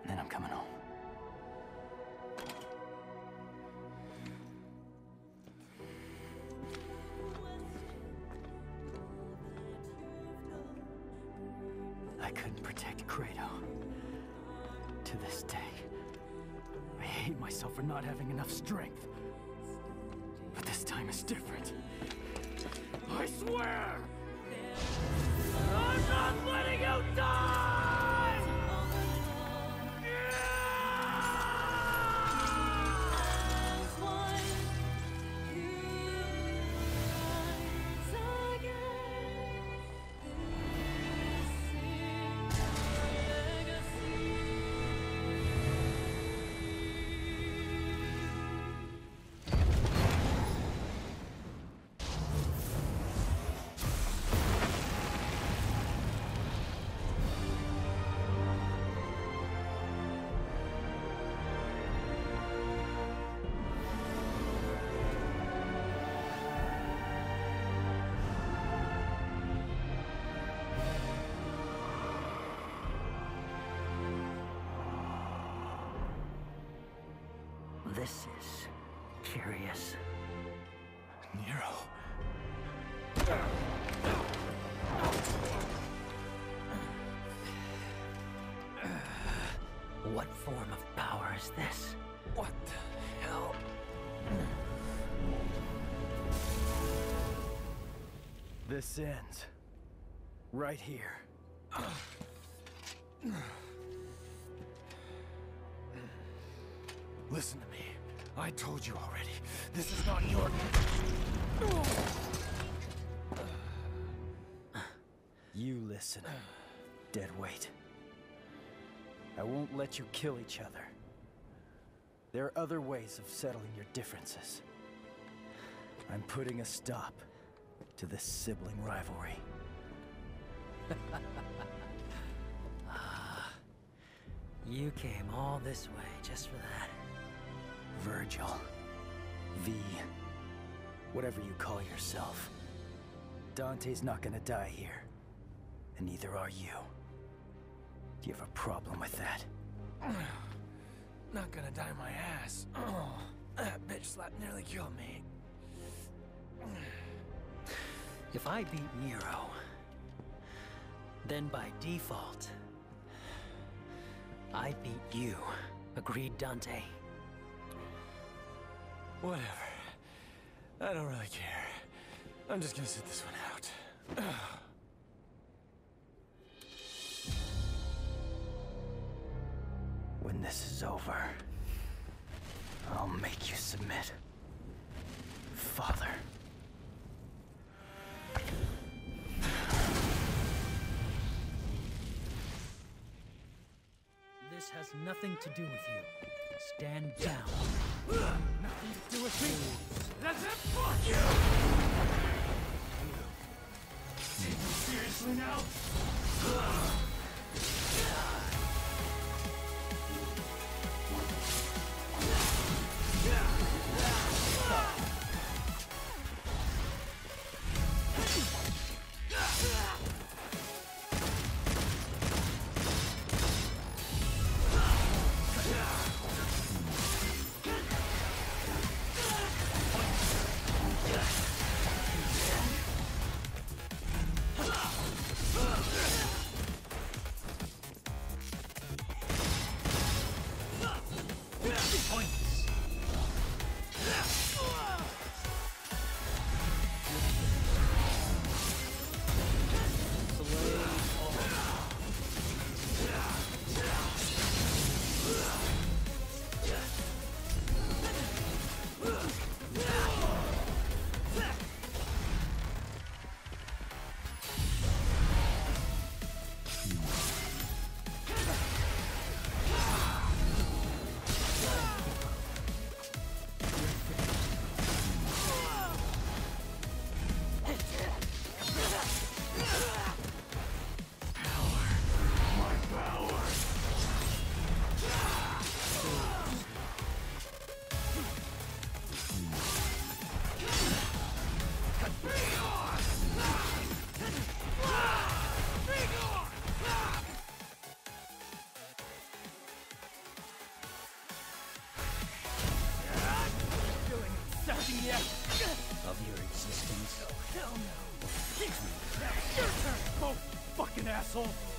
Then I'm coming home. I couldn't protect Kratos. To this day, I hate myself for not having enough strength. But this time is different. I swear! I'm not letting you die! This is curious. Nero. What form of power is this? What the hell? This ends right here. Listen to me. I told you already. This is not your... You listen, deadweight. I won't let you kill each other. There are other ways of settling your differences. I'm putting a stop to this sibling rivalry. You came all this way just for that. Virgil. V. Whatever you call yourself. Dante's not gonna die here. And neither are you. Do you have a problem with that? Not gonna die my ass. Oh, that bitch slap nearly killed me. If I beat Nero, then by default, I beat you. Agreed, Dante? Whatever. I don't really care. I'm just gonna sit this one out. When this is over, I'll make you submit. Father. This has nothing to do with you. Stand down. Nothing to do with me. That's it. Fuck you. Take me seriously now. nothing yet. Of your existence? Hell no. Your turn, fucking asshole.